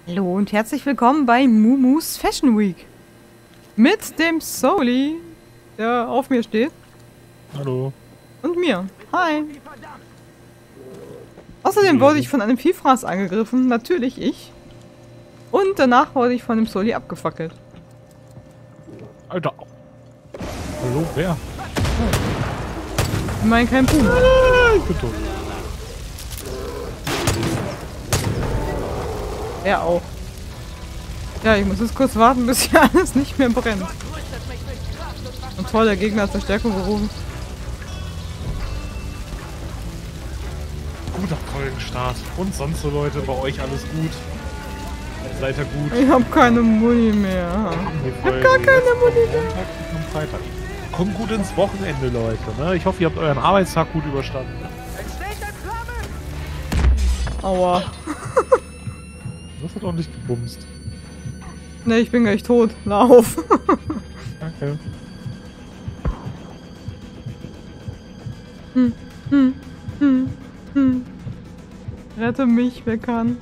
Hallo und herzlich willkommen bei Mumus Fashion Week. Mit dem Soli, der auf mir steht. Hallo. Und mir. Hi. Außerdem wurde ich von einem Vielfraß angegriffen. Natürlich ich. Und danach wurde ich von dem Soli abgefackelt. Alter. Hallo, wer? Ich meine kein Boom. Ich bin tot. Er auch. Ja, ich muss jetzt kurz warten, bis hier alles nicht mehr brennt. Und toll, der Gegner hat Verstärkung gerufen. Guter Folgenstart. Und sonst so Leute, bei euch alles gut? Seid ihr gut? Ich hab keine Muni mehr. Ich hab gar keine Muni mehr. Am Freitag. Kommt gut ins Wochenende, Leute. Ne? Ich hoffe, ihr habt euren Arbeitstag gut überstanden. Aua. Das hat ordentlich gebumst. Ne, ich bin gleich tot. Lauf. Danke. Rette mich, wer kann.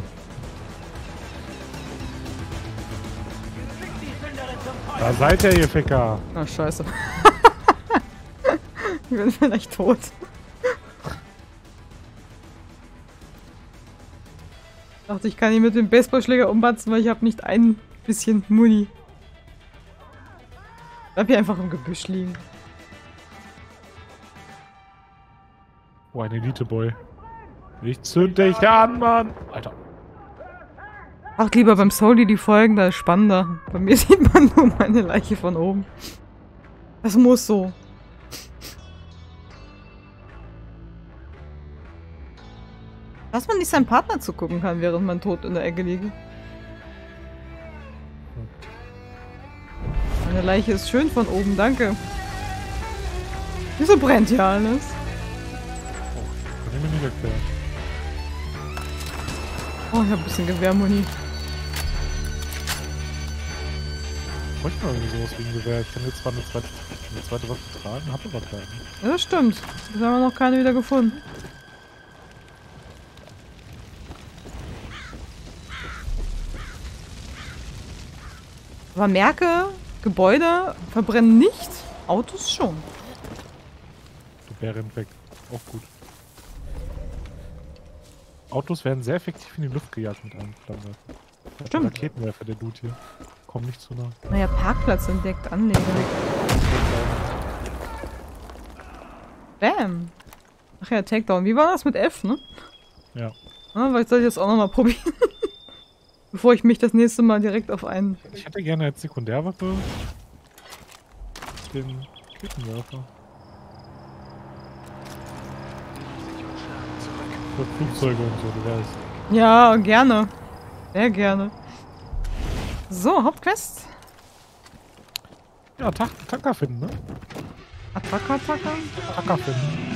Da seid ihr, ihr Ficker. Ach, scheiße. Ich bin vielleicht tot. Ich dachte, ich kann ihn mit dem Baseballschläger umbatzen, weil ich habe nicht ein bisschen Muni. Bleib hier einfach im Gebüsch liegen. Oh, ein Elite-Boy. Ich zünd dich an, Mann. Alter. Ach, lieber beim Soli die Folgen, da ist spannender. Bei mir sieht man nur meine Leiche von oben. Das muss so. Dass man nicht seinem Partner zugucken kann, während man tot in der Ecke liegt. Meine Leiche ist schön von oben, danke. Wieso brennt hier alles? Kann ich mir nicht erklären. Oh, ich hab ein bisschen Gewehrmuni. Ich bräuchte mal irgendwie sowas wie ein Gewehr. Ich kann jetzt zwar eine zweite Waffe tragen, hab aber keine. Ja, das stimmt. Das haben wir noch keine wieder gefunden. Aber merke, Gebäude verbrennen nicht, Autos schon. Der Bär rennt weg. Auch gut. Autos werden sehr effektiv in die Luft gejagt mit einem Flammenwerfer. Stimmt. Raketenwerfer, der Dude hier. Komm nicht zu nah. Naja, Parkplatz entdeckt, Anleger. Bam. Ach ja, Takedown. Wie war das mit F, ne? Ja. Ah, vielleicht soll ich das auch nochmal probieren. Bevor ich mich das nächste Mal direkt auf einen... Ich hätte gerne als Sekundärwaffe den Raketenwerfer. Für Flugzeuge und so, du weißt. Ja, gerne. Sehr gerne. So, Hauptquest. Ja, Tacker finden, ne? Attacka. Tacker finden.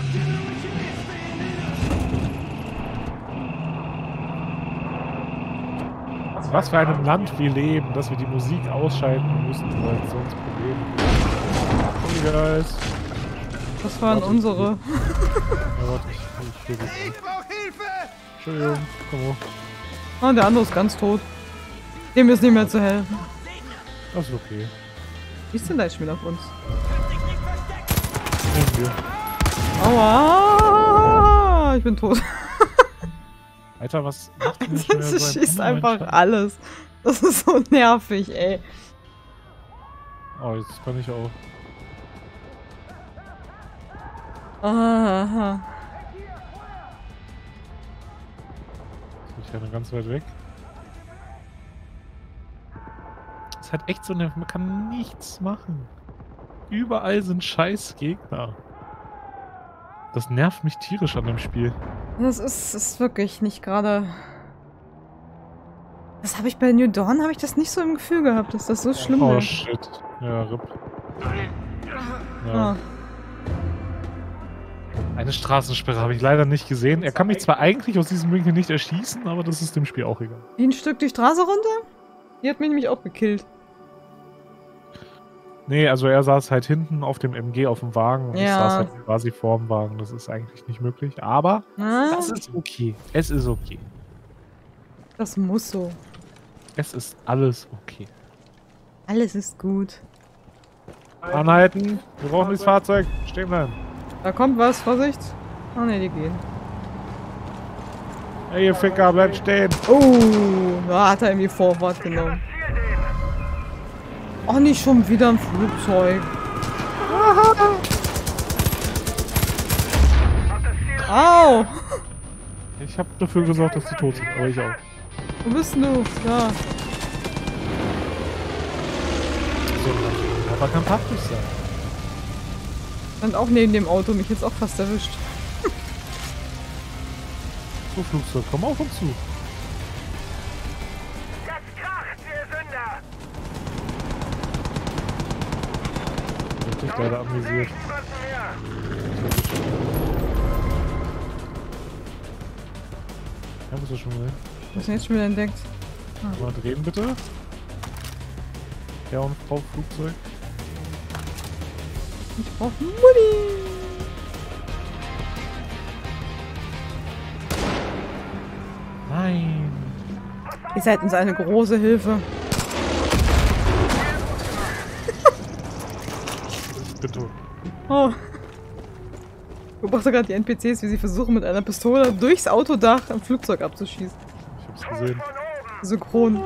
Was für einem Land wir leben, dass wir die Musik ausschalten müssen, weil es sonst Probleme gibt. Hey guys. Das waren unsere. Ja, warte, ich will das nicht. Entschuldigung, komm hoch. Ah, der andere ist ganz tot. Dem ist nicht mehr zu helfen. Das ist okay. Wie ist denn da jetzt schon wieder auf uns? Nehmen wir. Aua! Ich bin tot. Alter, was macht denn nicht mehr Das so schießt einfach alles. Das ist so nervig, ey. Oh, jetzt kann ich auch. Aha. Ich renne ganz weit weg. Es hat echt so eine... Man kann nichts machen. Überall sind scheiß Gegner. Das nervt mich tierisch an dem Spiel. Das ist wirklich nicht gerade... Das habe ich bei New Dawn, habe ich das nicht so im Gefühl gehabt, dass das so schlimm Oh wäre. shit. Ja, RIP. Ja. Ah. Eine Straßensperre habe ich leider nicht gesehen. Er kann mich zwar eigentlich aus diesem Winkel nicht erschießen, aber das ist dem Spiel auch egal. Wie ein Stück die Straße runter? Die hat mich nämlich auch gekillt. Nee, also er saß halt hinten auf dem MG auf dem Wagen und ich Ja. saß halt quasi vorm Wagen. Das ist eigentlich nicht möglich, aber Ah. das ist okay. Es ist okay. Das muss so. Es ist alles okay. Alles ist gut. Anhalten! Wir brauchen das Fahrzeug! Stehen bleiben! Da kommt was, Vorsicht. Ah ne, die gehen. Hey, ihr Ficker, bleibt stehen! Oh, da hat er irgendwie Vorfahrt genommen. Oh, nicht schon wieder ein Flugzeug. Au! Ich habe dafür gesorgt, dass die tot sind, aber ich auch. Wo bist denn du? Da. So, aber kann praktisch sein. Stand auch neben dem Auto, mich jetzt auch fast erwischt. So, Flugzeug, komm auf uns zu. Jetzt kracht, ihr Sünder! Ich hab dich leider amüsiert. Niemanden mehr! Ja, bist du schon wieder? Was ist jetzt schon wieder entdeckt? Mal drehen, bitte. Herr und Frau Flugzeug. Ich brauch Mutti! Nein! Ihr seid uns eine große Hilfe. Ich bin tot. Oh. Ich beobachte gerade die NPCs, wie sie versuchen, mit einer Pistole durchs Autodach ein Flugzeug abzuschießen. Ich hab's gesehen. Synchron.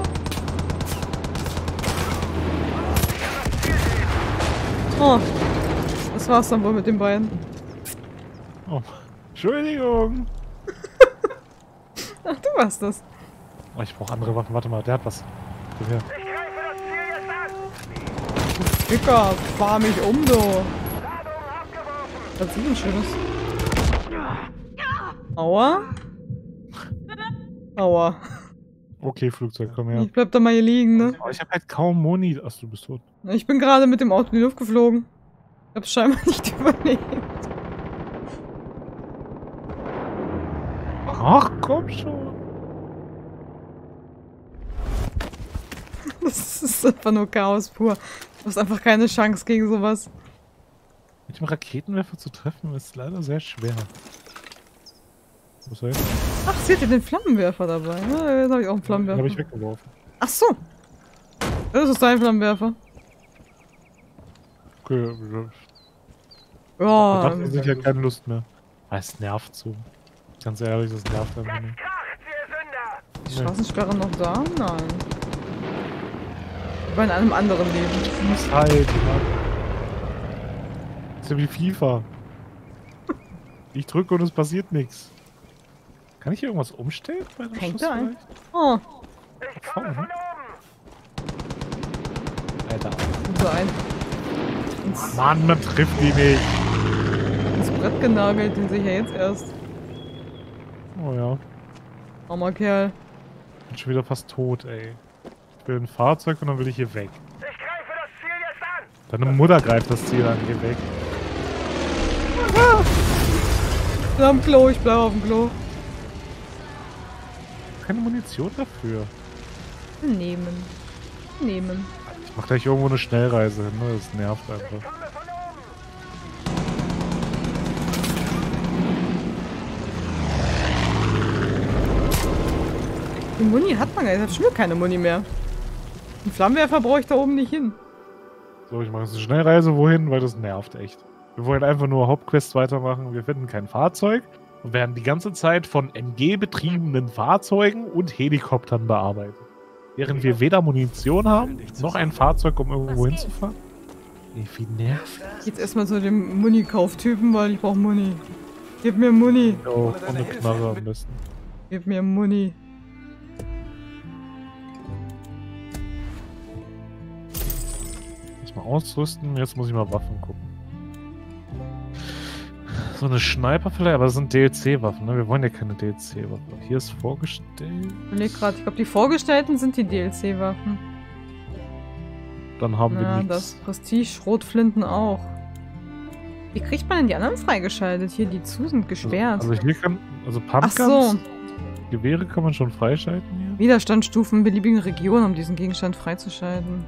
Oh. Das war's dann wohl mit den beiden. Oh. Entschuldigung! Ach, du warst das. Oh, ich brauche andere Waffen. Warte mal, der hat was. Gib her. Ich greife das Ziel jetzt an! Dicker, fahr mich um, du. Ladung abgeworfen! Das ist ein schönes. Aua. Aua. Okay, Flugzeug, komm her. Ich bleib da mal hier liegen, ne? Oh, ich hab halt kaum Moni. Ach, du bist tot. Ich bin gerade mit dem Auto in die Luft geflogen. Ich hab's scheinbar nicht überlebt. Ach, komm schon. Das ist einfach nur Chaos pur. Du hast einfach keine Chance gegen sowas. Mit dem Raketenwerfer zu treffen ist leider sehr schwer. Was soll ich? Ach, sie hat ja den Flammenwerfer dabei. Ja, jetzt habe ich auch einen Den Flammenwerfer. habe ich weggeworfen. Ach so. Das ist dein Flammenwerfer. Okay, da Ja. dachte ich, ich hätte keine Lust mehr. Ah, es nervt so. Ganz ehrlich, das nervt einfach nicht. Kracht, ihr Sünder! Die Straßensperre noch da? Nein. Ich war in einem anderen Leben. Was halt, Mann. Das ist ja wie FIFA. Ich drücke und es passiert nichts. Kann ich hier irgendwas umstellen? Bei dem Hängt Schuss da ein. vielleicht? Oh, Ich komme von oben! Alter. so ein. Mann, man trifft die nicht. Ins Brett genagelt, den sehe ich ja jetzt erst. Oh ja. Armer Kerl. Bin schon wieder fast tot, ey. Ich will ein Fahrzeug und dann will ich hier weg. Ich greife das Ziel jetzt an! Deine Mutter greift das Ziel an, geh weg. Ich bin am Klo, ich bleibe auf dem Klo. Keine Munition dafür. Nehmen. Nehmen. Ich mach gleich irgendwo eine Schnellreise hin, ne? Das nervt einfach. Komme von oben! Die Muni hat man ja. Ich habe schon wieder keine Muni mehr. Einen Flammenwerfer brauche ich da oben nicht hin. So, ich mache jetzt eine Schnellreise wohin, weil das nervt echt. Wir wollen einfach nur Hauptquests weitermachen. Wir finden kein Fahrzeug und werden die ganze Zeit von MG-betriebenen Fahrzeugen und Helikoptern bearbeitet. Während wir weder Munition haben, noch ein Fahrzeug, um irgendwo hinzufahren. Ey, wie nervig. Jetzt erstmal zu dem Muni-Kauftypen, weil ich brauche Muni. Gib mir Muni. Oh, und eine Knarre am besten. Gib mir Muni. Mal ausrüsten, jetzt muss ich mal Waffen gucken. So eine Sniper vielleicht, aber das sind DLC-Waffen, ne? Wir wollen ja keine DLC-Waffen. Hier ist vorgestellt. Ich überleg grad, ich glaube, die vorgestellten sind die DLC-Waffen. Dann haben wir Ja, nichts. das Prestige-Schrotflinten auch. Wie kriegt man denn die anderen freigeschaltet? Hier, die zu sind gesperrt. Also hier kann, also Ach Pumpguns, so. Gewehre kann man schon freischalten hier. Widerstandsstufen in beliebigen Regionen, um diesen Gegenstand freizuschalten.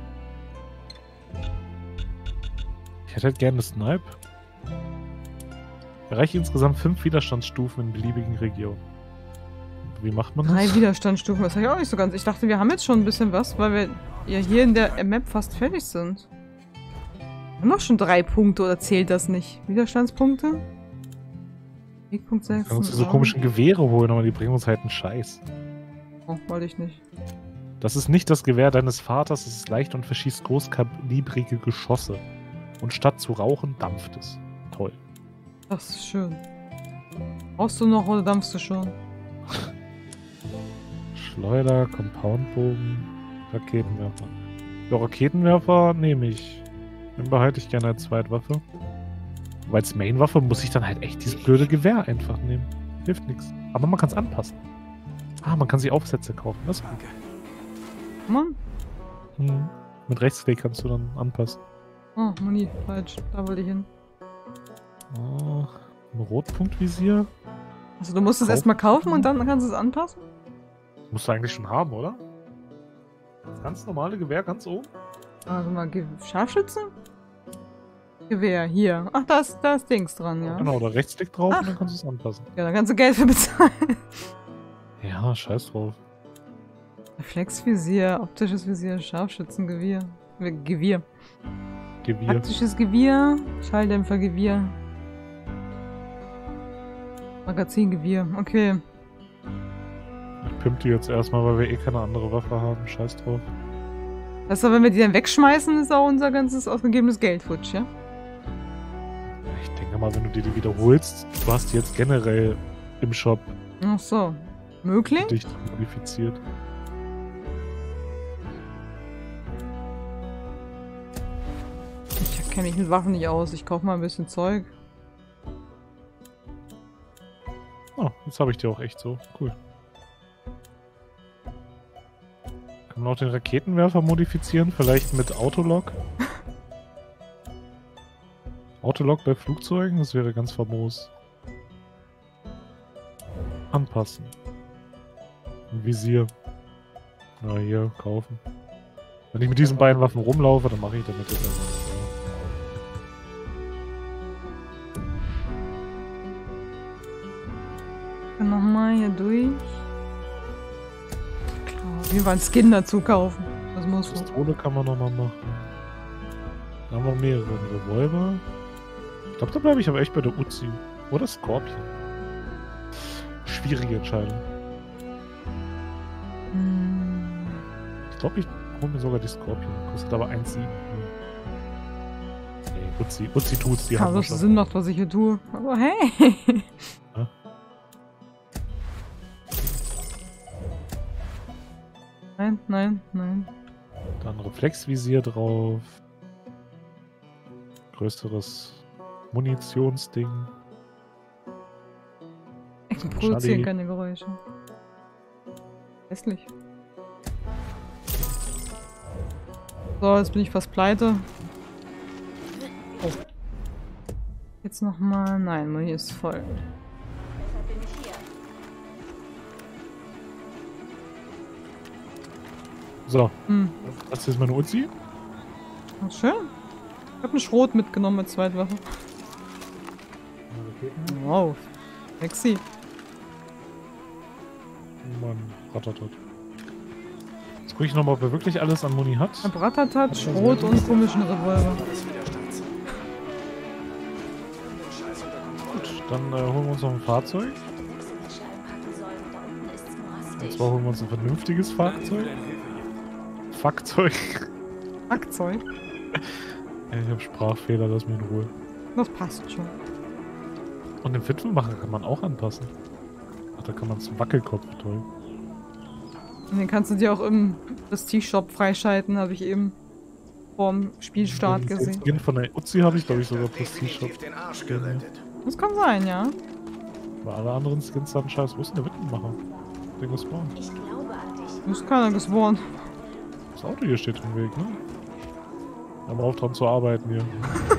Ich hätte halt gerne eine Snipe. Erreiche insgesamt 5 Widerstandsstufen in beliebigen Regionen. Wie macht man das? 3 Widerstandsstufen, das habe ich auch nicht so ganz. Ich dachte, wir haben jetzt schon ein bisschen was, weil wir ja hier in der Map fast fertig sind. Wir haben doch schon 3 Punkte, oder zählt das nicht? Widerstandspunkte? Wegpunkt 6. Wir können uns diese komischen Gewehre holen, aber die bringen uns halt einen Scheiß. Oh, wollte ich nicht. Das ist nicht das Gewehr deines Vaters, es ist leicht und verschießt großkalibrige Geschosse. Und statt zu rauchen, dampft es. Toll. Das ist schön. Brauchst du noch oder dampfst du schon? Schleuder, Compoundbogen, Raketenwerfer. Ja, Raketenwerfer nehme ich. Den behalte ich gerne als Zweitwaffe. Weil als Mainwaffe muss ich dann halt echt dieses blöde Gewehr einfach nehmen. Hilft nichts. Aber man kann es anpassen. Ah, man kann sich Aufsätze kaufen. Das ist gut. Mann. Mit Rechtsklick kannst du dann anpassen. Oh, Muni, falsch. Da wollte ich hin. Oh, ein Rotpunktvisier. Also du musst es erstmal kaufen und dann kannst du es anpassen? Musst du eigentlich schon haben, oder? Das ganz normale Gewehr ganz oben? Also mal, Scharfschütze? Gewehr, hier. Ach, da ist Dings dran, ja. Genau, da Rechtsklick drauf Ach. und dann kannst du es anpassen. Ja, da kannst du Geld für bezahlen. Ja, scheiß drauf. Reflexvisier, optisches Visier, Scharfschützengewehr. Gewirr. Gewirr. Taktisches Gewirr, Schalldämpfergewirr. Magazingewirr, okay. Ich pimp die jetzt erstmal, weil wir eh keine andere Waffe haben. Scheiß drauf. Das heißt, wenn wir die dann wegschmeißen, ist auch unser ganzes ausgegebenes Geld futsch, ja? Ich denke mal, wenn du die wiederholst, du hast die jetzt generell im Shop Ach so. Möglich? dich modifiziert. Ich kenne mich mit Waffen nicht aus. Ich kaufe mal ein bisschen Zeug. Oh, jetzt habe ich die auch echt so. Cool. Kann man auch den Raketenwerfer modifizieren? Vielleicht mit Autolock? Autolock bei Flugzeugen? Das wäre ganz famos. Anpassen. Ein Visier. Na hier, kaufen. Wenn ich mit diesen beiden Waffen rumlaufe, dann mache ich damit jetzt einfach nichts. Nochmal hier durch. Klar, auf jeden Fall einen Skin dazu kaufen. Das muss so. Pistole kann man nochmal machen. Da haben wir mehrere Revolver. Ich glaube, da bleibe ich aber echt bei der Uzi. Oder Scorpion. Schwierige Entscheidung. Ich glaube, ich hole mir sogar die Scorpion. Kostet aber 1,7. Nee, Uzi tut's, die haben wir dass schon. es Sinn macht, was ich hier tue. Aber hey! Ja. Nein, nein, nein. Dann Reflexvisier drauf. Größeres Munitionsding. Ich produziere Schade. keine Geräusche. Hässlich. So, jetzt bin ich fast pleite. Oh. Jetzt nochmal. Nein, Muni ist voll. So, Hm. das ist meine Uzi. Ach, schön. Ich habe einen Schrot mitgenommen mit Zweitwaffe. Wow. Sexy. Mann, Ratatat. Jetzt gucke ich nochmal, ob er wirklich alles an Muni hat. Bratatat, Schrot und komischen Revolver. Gut, dann holen wir uns noch ein Fahrzeug. Und zwar holen wir uns ein vernünftiges Fahrzeug. Fahrzeug. Hackzeug. Ja, ich habe Sprachfehler, lass mich in Ruhe. Das passt schon. Und den Witwenmacher kann man auch anpassen. Ach, da kann man zum Wackelkopf, toll. Und den kannst du dir auch im Prestige-Shop freischalten, habe ich eben vorm Spielstart Den gesehen. Skin von der Uzi habe ich, glaube ich, sogar Prestige-Shop. Den Arsch gerettet. Das kann sein, ja. Bei alle anderen Skins haben Scheiß. Wo ist denn der Witwenmacher? Den gespawnt. Ich glaube an dich. Ist keiner gespawnt. Das Auto hier steht im Weg, ne? Haben wir auch dran zu arbeiten hier.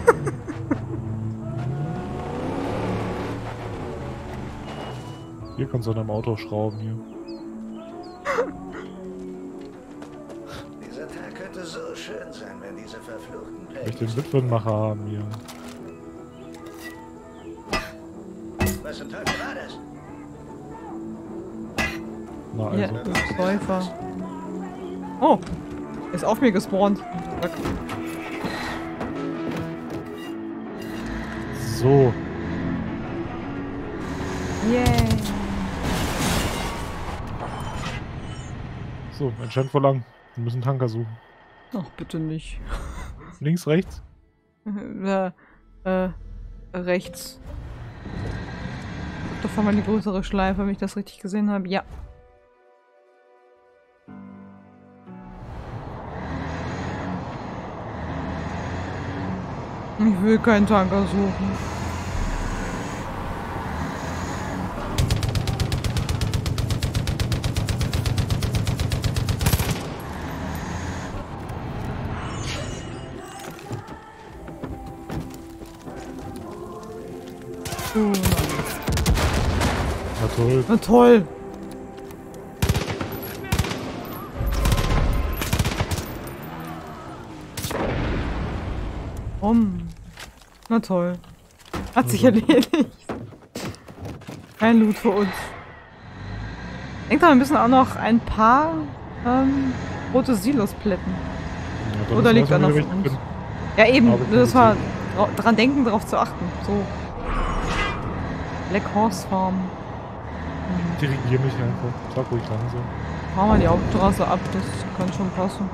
Hier kannst du an deinem Auto schrauben hier. Dieser Tag könnte so schön sein, wenn diese verfluchten Ich möchte den Plagues... Witwenmacher haben hier. Was zum Teufel war das? Na Ja, also. Läufer. Oh, ist auf mir gespawnt. Zack. So. Yay. So, entscheidend vor lang. Wir müssen Tanker suchen. Ach, bitte nicht. Links, rechts? Rechts. Da fahren wir die größere Schleife, wenn ich das richtig gesehen habe. Ja. Ich will keinen Tanker suchen. Na toll. Na toll. Na toll. Hat sich erledigt. Kein Loot für uns. Ich denke, wir müssen auch noch ein paar rote Silos plätten. Ja, Oder liegt da noch von uns? Ja eben, Aber das war dran denken, darauf zu achten. So. Black Horse Farm. Dirigier mich einfach. Sag ruhig langsam. Fahren wir die Hauptstraße ab, das kann schon passen.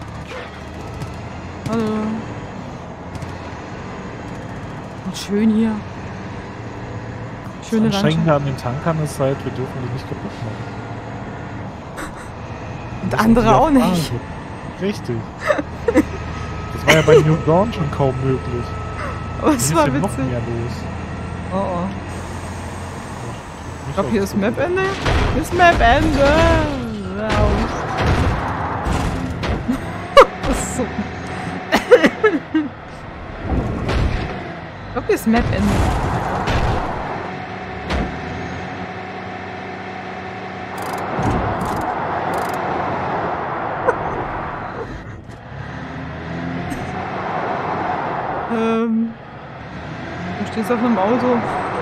Hallo. Und schön hier. Schöne Das Anstrengende Landschaft. an den Tankern ist halt, wir dürfen die nicht kaputt machen. Und Das andere ist auch die nicht. Erfahrung. Richtig. Das war ja bei New Dawn schon kaum möglich. Aber Hier es ist war ja noch witzig. mehr los. Oh oh. Ich Nicht glaube, hier ist aufs- Map-Ende. Hier ist Map-Ende. Raus. Das ist so. Ich glaube, hier ist Map-Ende. Du stehst auf einem Auto.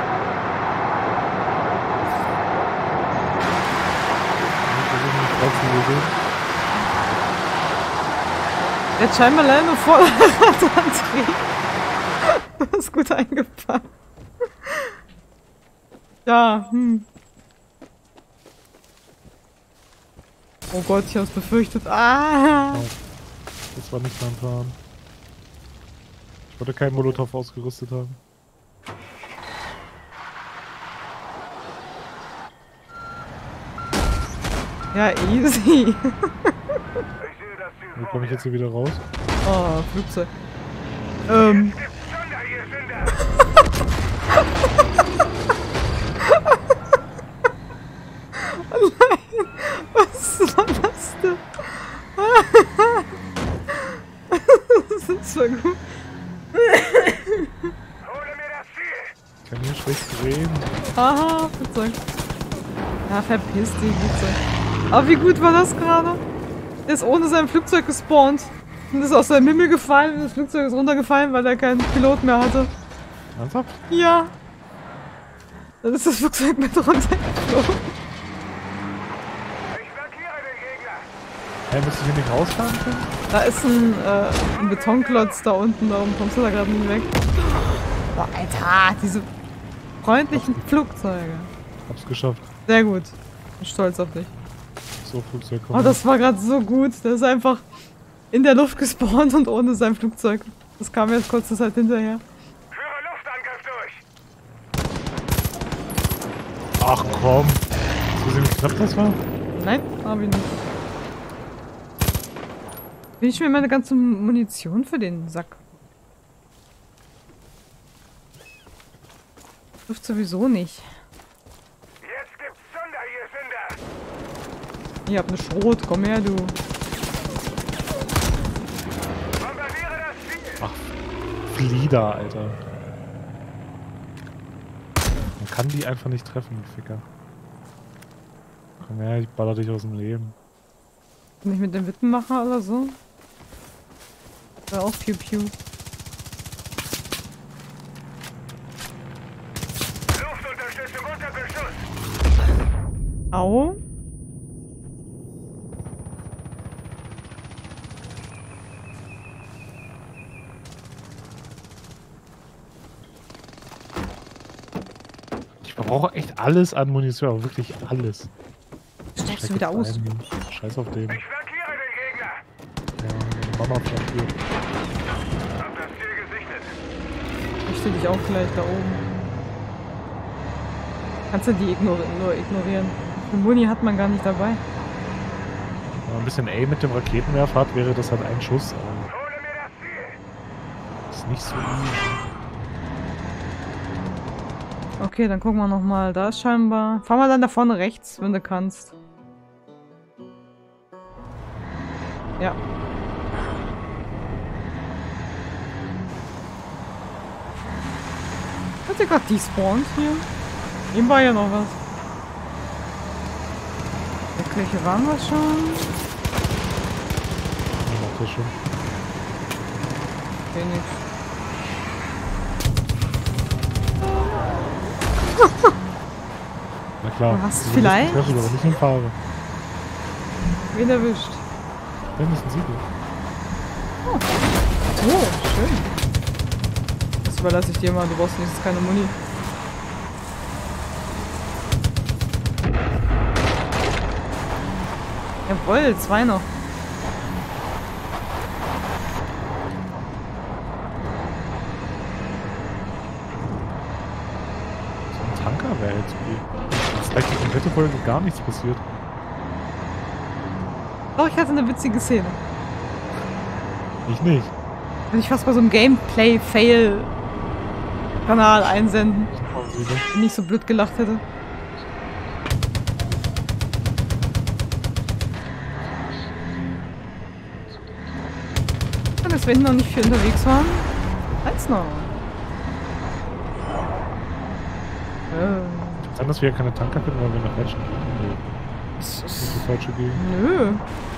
Jetzt scheinbar leider nur Vorderradantrieb. Das ist gut eingepackt. Ja, Oh Gott, ich hab's befürchtet. Ah! Das war nicht mein Plan. Ich wollte keinen Molotow ausgerüstet haben. Ja, easy. Wie komme ich jetzt hier wieder raus? Oh, Flugzeug. Nein, was war das denn? Das ist so gut. Ich kann hier schlecht reden. Aha, Flugzeug. Ja, verpiss dich, Flugzeug. Aber wie gut war das gerade? Er ist ohne sein Flugzeug gespawnt. Und ist aus seinem Himmel gefallen und das Flugzeug ist runtergefallen, weil er keinen Pilot mehr hatte. Ernsthaft? Ja. Dann ist das Flugzeug mit runtergeflogen. Hey, müsste ich hier nicht rausfahren können? Da ist ein Betonklotz da unten, darum kommst du da gerade nicht weg. Oh, Alter, diese freundlichen Flugzeuge. Hab's geschafft. Sehr gut. Bin stolz auf dich. So, Flugzeug Oh, kommt. das war gerade so gut. Der ist einfach in der Luft gespawnt und ohne sein Flugzeug. Das kam jetzt kurze Zeit hinterher. Ach komm. Hast du gesehen, wie knapp das war? Nein, hab ich nicht. Will ich mir meine ganze Munition für den Sack? Trifft sowieso nicht. Jetzt gibt's Zunder, ihr Sünder! Ich hab ne Schrot, komm her, du. Bombardiere das Ziel! Ach, Flieder, Alter. Man kann die einfach nicht treffen, die Ficker. Komm her, ich baller dich aus dem Leben. Kann ich mit dem Wittenmacher oder so? Oder auch Pew Pew. Luftunterstützung unter Beschuss! Au. brauche echt alles an Munition, aber wirklich alles. Steigst du wieder aus? Scheiß auf den. Ich flankiere den Gegner. Ja, Mama flankiert. Hab das Ziel gesichtet. Ich steh dich auch gleich da oben. Kannst du die nur ignorieren? Die Muni hat man gar nicht dabei. Wenn man ein bisschen A mit dem Raketenwerfer hat, wäre das halt ein Schuss. Aber Hole mir das Ziel. ist nicht so easy. Okay, dann gucken wir nochmal. Da ist scheinbar... Fahr mal dann da vorne rechts, wenn du kannst. Ja. Hat ihr gerade despawned hier? Ihm war ja noch was. Der Kirche waren wir schon. Ich mach das schon. Wenig. Na klar. Du hast diese vielleicht- Treffen, aber nicht im Fahrer. Wen erwischt? Mindestens Siegel. Oh, schön. Das überlasse ich dir mal, du brauchst nächstes keine Muni. Jawohl, 2 noch. So ein Tanker wäre jetzt okay. Das ist gleich die komplette Folge gar nichts passiert. Oh, ich hatte eine witzige Szene. Ich nicht. Würde ich fast bei so einem Gameplay-Fail-Kanal einsenden, wenn ich so blöd gelacht hätte. Und dass wir noch nicht viel unterwegs waren. Eins noch. Kann dass wir ja keine Tanker finden, weil wir nach falschen gehen? Nee. Das Das ist ist... die falsche Gegend. Nö.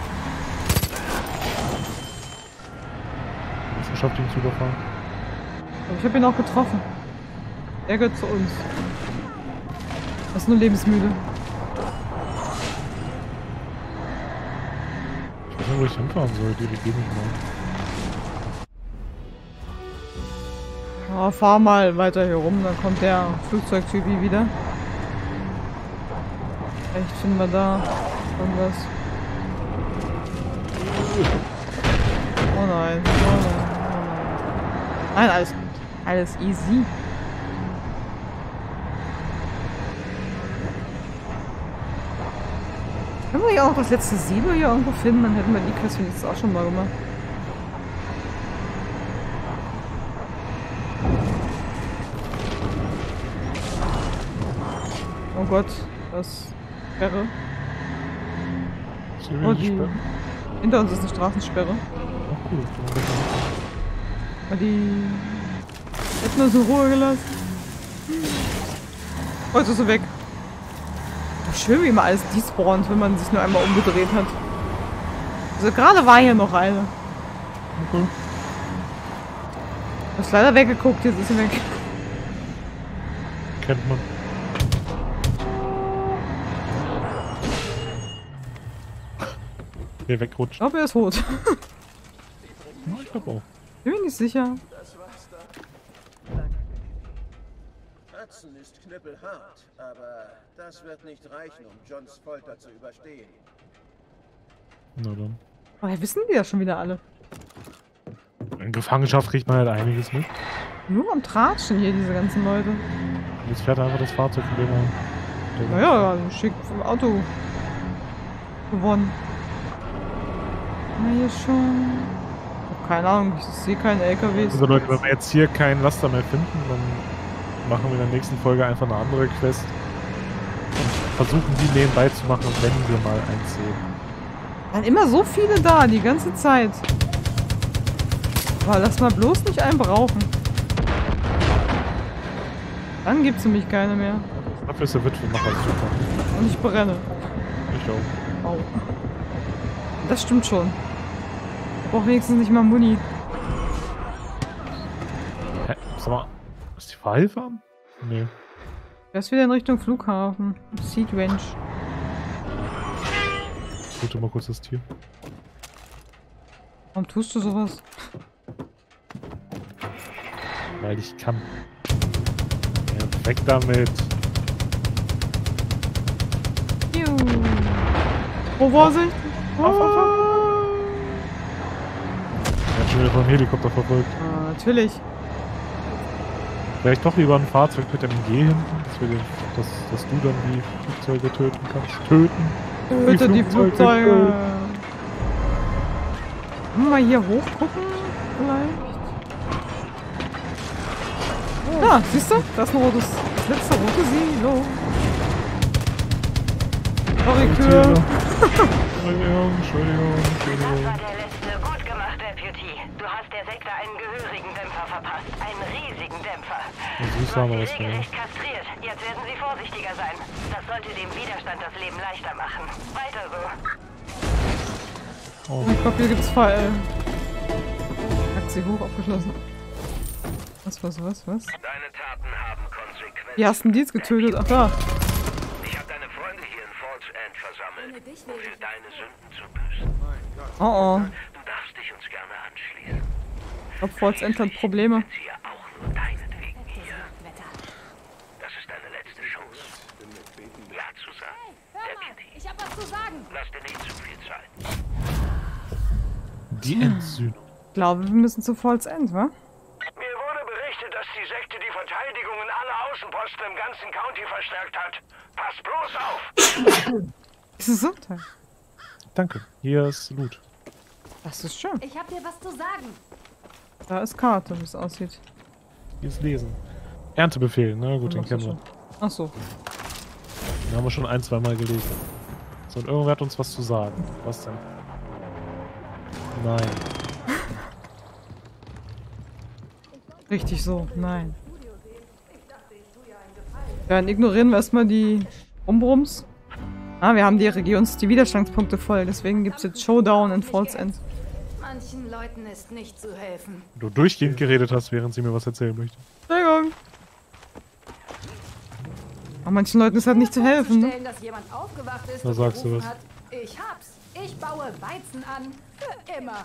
Ich geschafft, ihn zu überfahren. Aber ich habe ihn auch getroffen. Er gehört zu uns. Er ist nur lebensmüde. Ich weiß nicht, wo ich hinfahren soll. Die gehen nicht mal. Oh, fahr mal weiter hier rum, dann kommt der Flugzeugtypi wieder. Vielleicht finden wir da irgendwas. Oh nein, oh nein, oh nein. Nein, alles gut. Alles easy. Können wir hier auch das letzte Silo hier irgendwo finden? Dann hätten wir die Quest wenigstens auch schon mal gemacht. Oh Gott, das Sperre. Ist hier wieder Oh, die die. Sperre? Hinter uns ist eine Straßensperre. Ach cool. Kann man besser machen. Aber die hätten uns in Ruhe gelassen. Oh, jetzt ist sie weg. Schön, wie immer alles despawnt, wenn man sich nur einmal umgedreht hat. Also gerade war hier noch eine. Okay. Ist leider weggeguckt, jetzt ist sie weg. Kennt man. Der wegrutscht. Ich glaube, er ist tot. Ja, ich glaube auch. Bin mir nicht sicher. Hudson ist knüppelhart, aber das wird nicht reichen, um Johns Folter zu überstehen. Na dann. Woher wissen die das schon wieder alle? In Gefangenschaft kriegt man halt einiges mit. Nur am Tratschen hier, diese ganzen Leute. Jetzt fährt einfach das Fahrzeug, von dem er... Naja, also schick vom Auto gewonnen. Na hier schon. Ich hab keine Ahnung, ich sehe keine LKWs. Also Leute, wenn wir jetzt hier keinen Laster mehr finden, dann machen wir in der nächsten Folge einfach eine andere Quest. Und versuchen die nebenbei zu machen, wenn wir mal eins sehen. Waren immer so viele da, die ganze Zeit. Aber lass mal bloß nicht einen brauchen. Dann gibt's nämlich keine mehr. Dafür ist der Witwemacher super. Und ich brenne. Ich auch. Au. Das stimmt schon. Ich brauch wenigstens nicht mal Muni. Hä? Sag mal, ist die Fahrhilfe an? Nee. Er ist wieder in Richtung Flughafen. Seed Ranch. Ich wollte mal kurz das Tier. Warum tust du sowas? Weil ich kann. Ja, weg damit. Oh, Vorsicht! Auf. Er hat schon wieder vom Helikopter verfolgt. Ah, natürlich. Vielleicht doch lieber ein Fahrzeug mit MG hinten, dass du dann die Flugzeuge töten kannst. Töte die Flugzeuge. Können wir mal hier hochgucken? Vielleicht? Da, siehst du? Das ist ein rotes. Das letzte rote Silo. Sorry, Kühe. Entschuldigung. Das war der letzte. Gut gemacht, Deputy. Du hast der Sekte einen gehörigen Dämpfer verpasst. Einen riesigen Dämpfer. Süß haben wir was mehr. Regelrecht kastriert. Jetzt werden sie vorsichtiger sein. Das sollte dem Widerstand das Leben leichter machen. Weiter so. Oh. Ich glaube, hier gibt's Fall. Aktie hoch abgeschlossen. Was? Deine Taten haben Konsequenzen. Wie hast du denn die jetzt getötet? Ach da. Ich habe deine Freunde hier in Falls End versammelt, um für deine Sünden zu büßen. Oh. Du darfst dich uns gerne anschließen. Ich glaube, Falls End hat Probleme. Sind sie ja auch nur deinetwegen hier. Das ist deine letzte Chance. Ja zu sagen. Deputy, Ich hab was zu sagen. lass dir nicht zu viel Zeit. Die Endsühnung. Ich glaube, wir müssen zu Falls End, wa? Mir wurde berichtet, dass die Sekte die Verteidigungen aller Außenposten im ganzen County verstärkt hat. Pass bloß auf! Ist es so? Danke. Hier ist Loot. Das ist schön. Ich hab dir was zu sagen. Da ist Karte, wie es aussieht. Hier ist Lesen. Erntebefehl, na gut, den kennen wir. Ach so. Den haben wir schon ein, zwei Mal gelesen. So, und irgendwer hat uns was zu sagen. Was denn? Nein. Richtig so. Nein. Ja, dann ignorieren wir erstmal die Umbrums. Ah, wir haben die Widerstandspunkte voll. Deswegen gibt es jetzt Showdown in Falls End. Manchen Leuten ist nicht zu helfen. Du durchgehend geredet hast, während sie mir was erzählen möchte. Entschuldigung. Aber manchen Leuten ist halt nicht zu helfen. Ne? Vorzustellen, dass jemand aufgewacht ist Da und sagst du gerufen was. hat, ich hab's. Ich baue Weizen an. Für immer.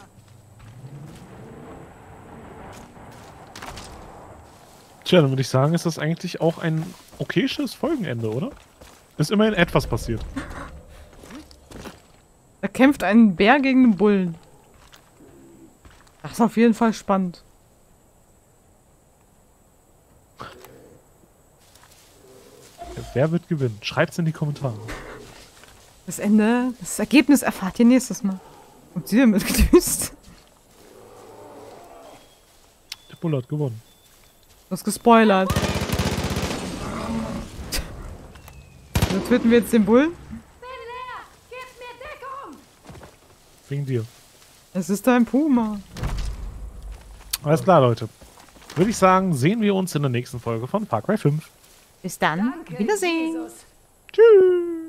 Tja, dann würde ich sagen, ist das eigentlich auch ein okayes Folgenende, oder? Ist immerhin etwas passiert. Da kämpft ein Bär gegen einen Bullen. Das ist auf jeden Fall spannend. Wer wird gewinnen? Schreibt's in die Kommentare. Das Ende, das Ergebnis erfahrt ihr nächstes Mal. Und sie damit gedüst. Der Bulle hat gewonnen. Du hast gespoilert. So töten wir jetzt den Bullen? Bin leer. Gib mir Deckung. Wegen dir. Es ist ein Puma. Alles klar, Leute. Würde ich sagen, sehen wir uns in der nächsten Folge von Far Cry 5. Bis dann. Danke, Wiedersehen. Jesus. Tschüss.